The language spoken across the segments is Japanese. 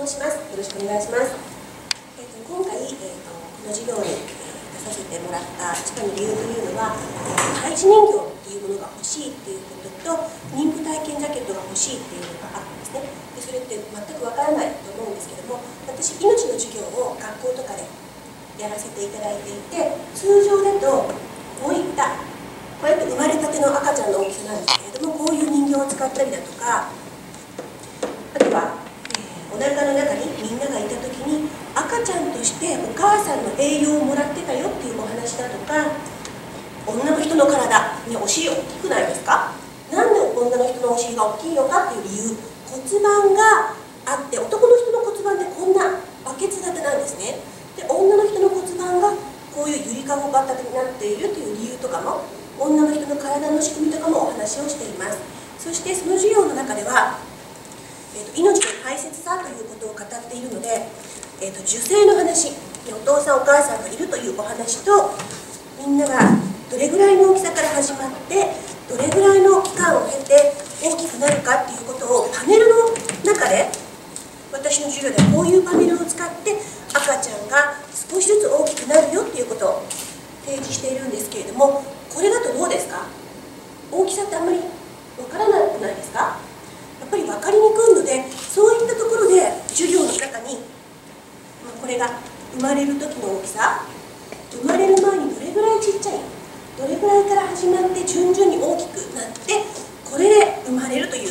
申します。よろしくお願いします。今回、この授業に、出させてもらった一番の理由というのは、胎児人形っていうものが欲しいっていうことと、妊婦体験ジャケットが欲しいっていうのがあったんですね。でそれって全くわからないと思うんですけども、私、命の授業を学校とかでやらせていただいていて、通常だとこうやって生まれたての赤ちゃんの大きさなんですけれども、こういう人形を使ったりだとか、あとは、お腹の中にみんながいた時に赤ちゃんとしてお母さんの栄養をもらってたよっていうお話だとか、女の人の体にお尻大きくないですか？なんで女の人のお尻が大きいのかっていう理由、骨盤があって、男の人の骨盤ってこんなバケツ型なんですね。で女の人の骨盤がこういうゆりかご型になっているという理由とかも、女の人の体の仕組みとかもお話をしています。そしてその授業の中では、命の大切さということを語っているので、受精の話、お父さんお母さんがいるというお話と、みんながどれぐらいの大きさから始まってどれぐらいの期間を経て大きくなるかっていうことをパネルの中で、私の授業ではこういうパネルを使って赤ちゃんが少しずつ大きくなるよっていうことを提示しているんですけれども、これだとどうですか？大きさってあんまりわからなくないですか？やっぱり分かりにくいので、そういったところで授業の中に、これが生まれる時の大きさ、生まれる前にどれぐらいちっちゃい、どれぐらいから始まって順々に大きくなって、これで生まれるという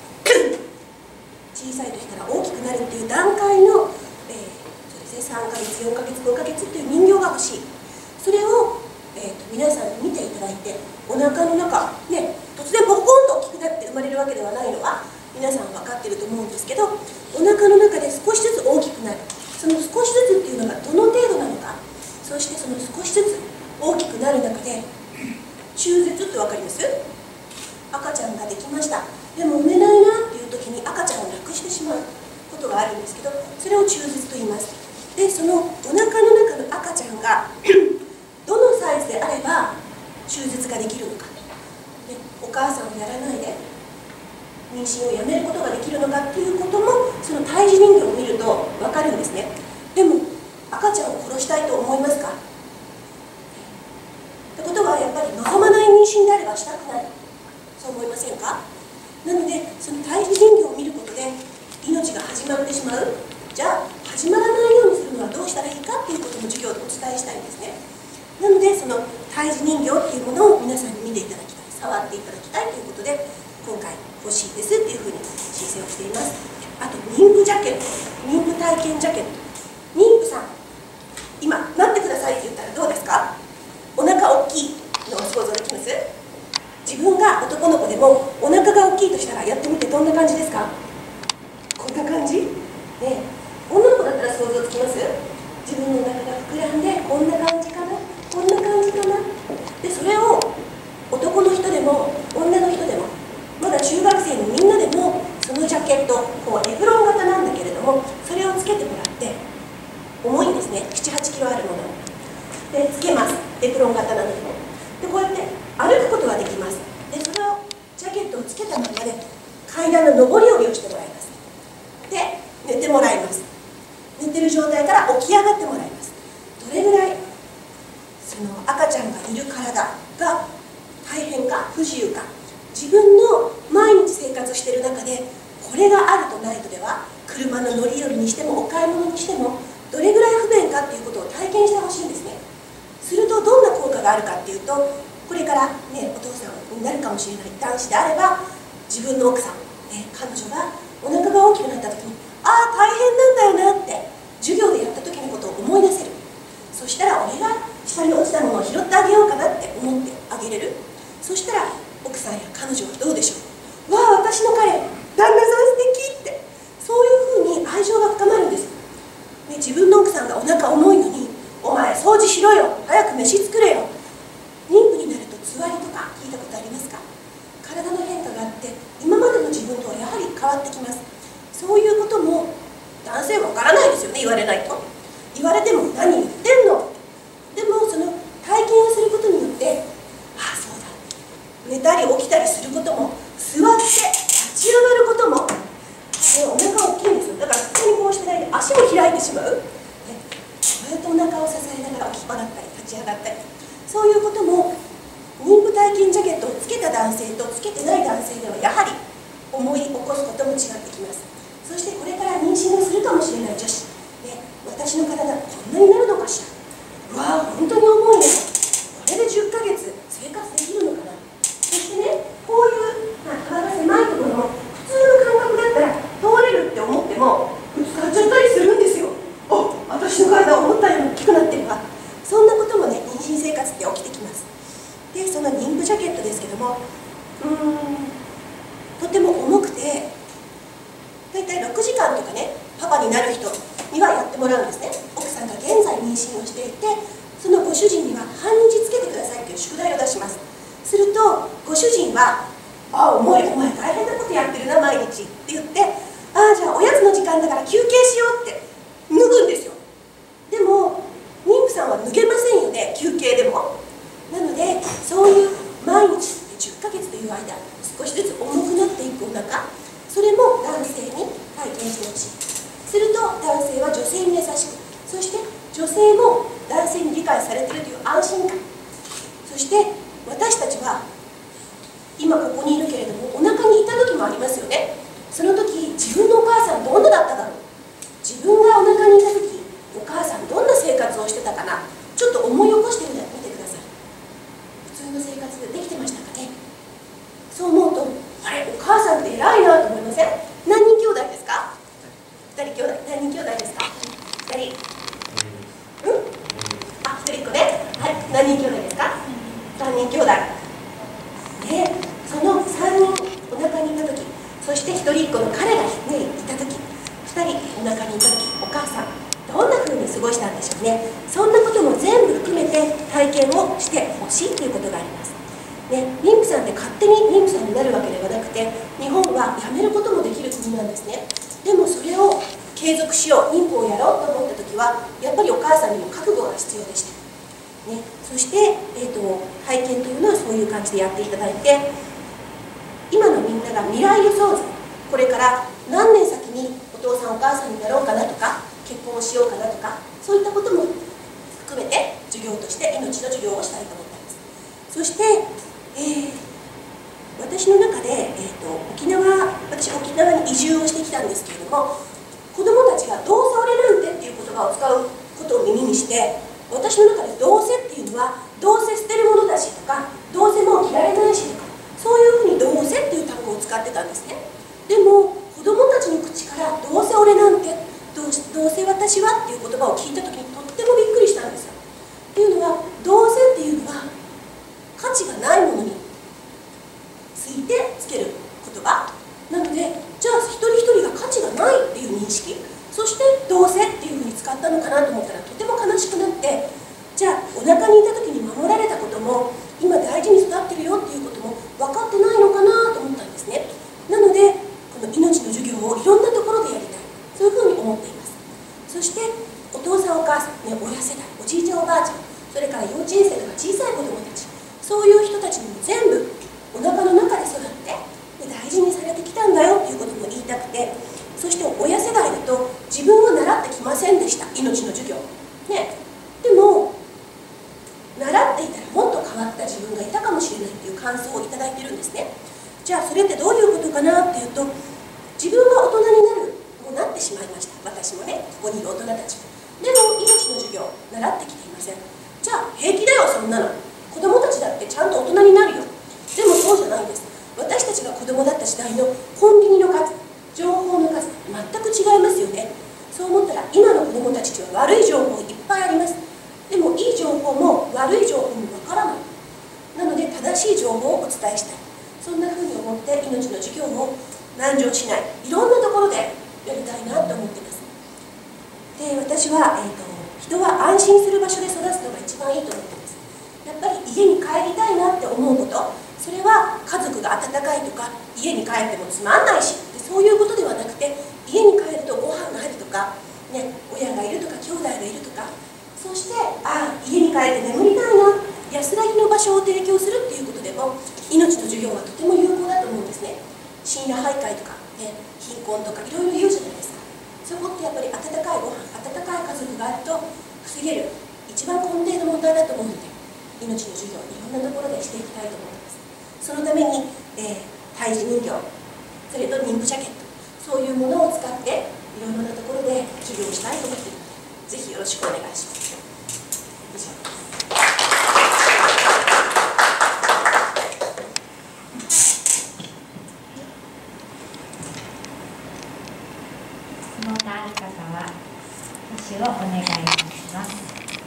小さい時から大きくなるっていう段階の、そうですね、3ヶ月4ヶ月5ヶ月っていう人形が欲しい。それを、皆さんに見ていただいて、お腹の中ね、突然ボコンと大きくなって生まれるわけではないのは皆さん分かってると思うんですけど、お腹の中で少しずつ大きくなる、その少しずつっていうのがどの程度なのか、そしてその少しずつ大きくなる中で中絶って分かります？赤ちゃんができました、でも産めないなっていう時に赤ちゃんを亡くしてしまうことがあるんですけど、それを中絶と言います。でそのお腹の中の赤ちゃんがどのサイズであれば中絶ができるのか、でお母さんをやらないで妊娠をやめることができるのかっていうことも、その胎児人形を見ると分かるんですね。でも赤ちゃんを殺したいと思いますか？ってことはやっぱり望まない妊娠であればしたくない、そう思いませんか？なのでその胎児人形を見ることで命が始まってしまう。じゃあ始まらないようにするのはどうしたらいいかっていうことも授業でお伝えしたいんですね。なのでその胎児人形っていうものを皆さんに見ていただきたい、触っていただきたいということで今回欲しいですっていうふうに申請をしています。あと妊婦ジャケット、妊婦体験ジャケット、妊婦さん今なってくださいって言ったらどうですか？お腹大きいのを想像できます？自分が男の子でもお腹が大きいとしたらやってみてどんな感じですか？こんな感じ？ね、女の子だったら想像つきます？自分のお腹が膨らんでこんな感じかな、こんな感じかな。でそれを男の人でも女の人でも、まだ中学生のみんなでもそのジャケット、こうエプロン型なんだけれども、それをつけてもらって、重いんですね、7、8キロあるものでつけます。エプロン型なのでもでこうやって歩くことができます。でそれをジャケットをつけたままで階段の上り下りをしてもらいます。で寝てもらいます。寝てる状態から起き上がってもらいます。どれぐらいその赤ちゃんがいる体が大変か不自由か、自分の毎日生活している中でこれがあるとないとでは、車の乗り降りにしてもお買い物にしてもどれぐらい不便かっていうことを体験してほしいんですね。するとどんな効果があるかっていうと、これからねお父さんになるかもしれない男子であれば、自分の奥さん、彼女がお腹が大きくなった時に、ああ大変なんだよなって授業でやった時のことを思い出せる。そしたら俺が下に落ちたものを拾ってあげようかなって思ってあげれる。そしたら奥さんや彼女はどうでしょう？わあ私の彼、旦那さん素敵って、そういうふうに愛情が深まるんです、ね、自分の奥さんがお腹重いのに、お前掃除しろよ、早く飯作れよ。妊婦になるとつわりとか聞いたことありますか？体の変化があって、今までの自分とはやはり変わってきます。そういうことも男性はわからないですよね、言われないと。言われても何言ってんの。でもその体験をすることによって、ああそうだ、寝たり起きたりすることも、座って立ち上がることも、お腹大きいんですよ。だから普通にこうしてがったり、そういうことも妊婦体験ジャケットをつけた男性とつけてない男性ではやはり思い起こすことも違ってきます。そしてこれから妊娠をするかもしれない女子で、私の体こんなになるのかしら、うわー本当に重いね、これで10ヶ月生活できるのかな。そしてね、こういう幅が狭いところも普通の感覚だったら通れるって思ってもぶつかっちゃったりするんですよ。お、私の体思ったより大きくなってるわ。そんなこともね、妊娠生活って起きてきます。で、その妊婦ジャケットですけども、とても重くて、だいたい6時間とかね、パパになる人にはやってもらうんですね。奥さんが現在妊娠をしていて、そのご主人には半日つけてくださいという宿題を出します。するとご主人は「あ、重い、お前大変なことやってるな毎日」って言って、「ああ、じゃあおやつの時間だから休憩しよう」って脱ぐんですよ。でも妊婦さんは脱げませんよね、休憩でも。なのでそういう毎日10ヶ月という間、少しずつ重くなっていくお腹、それも男性に体験してほしい。すると男性は女性に優しく、そして女性も男性に理解されているという安心感、そして私たちは今ここにいるけれども、お腹にいた時もありますよね。その時自分のお母さんどんなだっただろう、自分がお腹にいた時お母さんどんな生活をしてたかな、ちょっと思い起こしてみてください。普通の生活できてましたかね。そう思うと、あれ、お母さんって偉いなと思いません？何人兄弟ですか？2人兄弟。何人兄弟ですか？2人。あ、1人っ子ね。はい、何人兄弟ですか？3人兄弟。で、その3人お腹にいた時、そして1人っ子の彼が、ね、いた時、2人お腹にいた時、お母さんどんな風に過ごしたんでしょうね。そんなことも全部含めて体験をしてほしいということがあります。ね、妊婦さんって勝手に妊婦さんになるわけではなくて、日本は辞めることもできる国なんですね。でもそれを継続しよう、妊婦をやろうと思った時はやっぱりお母さんにも覚悟が必要でした、ね、そして、体験というのはそういう感じでやっていただいて、今のみんなが未来予想図、これから何年先にお父さんお母さんになろうかなとか、結婚をしようかなとか、そういったことも含めて授業として命の授業をしたいと思っています。そして、私の中で、私沖縄に移住をしてきたんですけれども、子どもたちがどうせ俺なんてっていう言葉を使うことを耳にして、私の中でどうせっていうのはどうせ捨てるものだしとか、どうせもう着られないしとか、そういうふうにどうせっていう単語を使ってたんですね。でも子どもたちの口からどうせ俺なんて、どうせ私はっていう言葉を聞いた時にとってもびっくりしたんですよ。っていうのは、どうせっていうのは価値がないものについてつける言葉なので、じゃあ一人一人が価値がないっていう認識、そしてどうせっていうふうに使ったのかなと思ったらとても悲しくなって、じゃあお腹にいた時に守られたことも今大事に育ってるよっていうことも分かってないのかなと思ったんですね。なのでこの命の授業をいろんなところでやりたい、そういうふうに思っています。そしてお父さんお母さん、ね、親世代、おじいちゃんおばあちゃん、それから幼稚園生とか小さい子どもたち、そういう人たちにも全部お腹の中で育って大事にされてきたんだよっていうことも言いたくて、そして親世代だと自分は習ってきませんでした、命の授業、ね、でも習っていたらもっと変わった自分がいたかもしれないっていう感想をいただいてるんですね。じゃあそれってどういうことかなっていうと、自分が大人になる、もうなってしまいました、私もね、ここにいる大人たちも。でも命の授業習ってきていません。じゃあ平気だよそんなの、子供たちだってちゃんと大人になるよ。でもそうじゃないんです。私たちが子供だった時代のコンビニの数、情報の数、全く違いますよね。そう思ったら今の子供たちには悪い情報いっぱいあります。でもいい情報も悪い情報もわからない。なので正しい情報をお伝えしたい、そんなふうに思って命の授業を難情しない、いろんなところでやりたいなと思っています。で、私は、人は安心する場所で育つのが一番いいと思っています。やっぱり家に帰りたいなって思うこと、それは家族が温かいとか、家に帰ってもつまんないし、そういうことではなくて、家に帰るとご飯があるとか、ね、親がいるとか兄弟がいるとか、そして家に帰って眠りたいな、安らぎの場所を提供するっていうことでも命の授業はとても有効だと思うんですね。深夜徘徊とか、ね、貧困とかいろいろ言うじゃないですか。そこってやっぱり温かいご飯、温かい家族があると防げる一番根底の問題だと思うので、 命の授業いろんなところでしていきたいと思います。そのために、胎児人形、それと妊婦ジャケット、そういうものを使っていろいろなところで授業をしたいと思っているので、ぜひよろしくお願いします。以上です。 その他ある方は挙手をお願いいたします。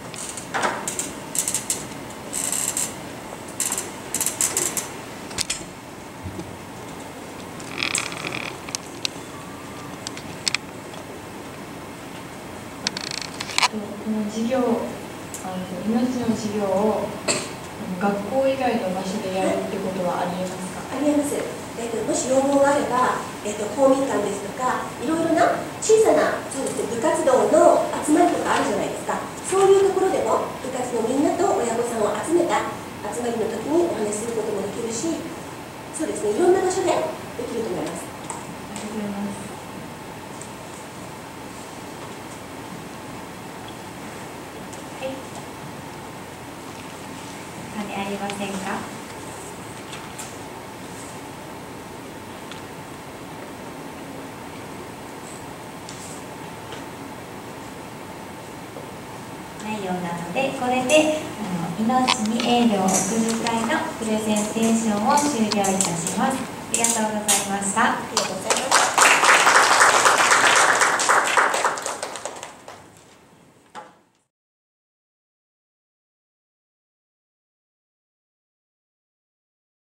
この授業、命の授業を学校以外の場所でやるってことはありえますか？ ありえます。もし要望があれば、公民館ですとか、いろいろな小さな部活動の集まりとかあるじゃないですか。そういうところでも部活のみんなと親御さんを集めた集まりの時にお話しすることもできるし、そうですね、いろんな場所でできると思います。 ありがとうございます。 はい。他にありませんか？ないようなので、これで命にエールを送る会のプレゼンテーションを終了いたします。ありがとうございました。 ありがとうございます。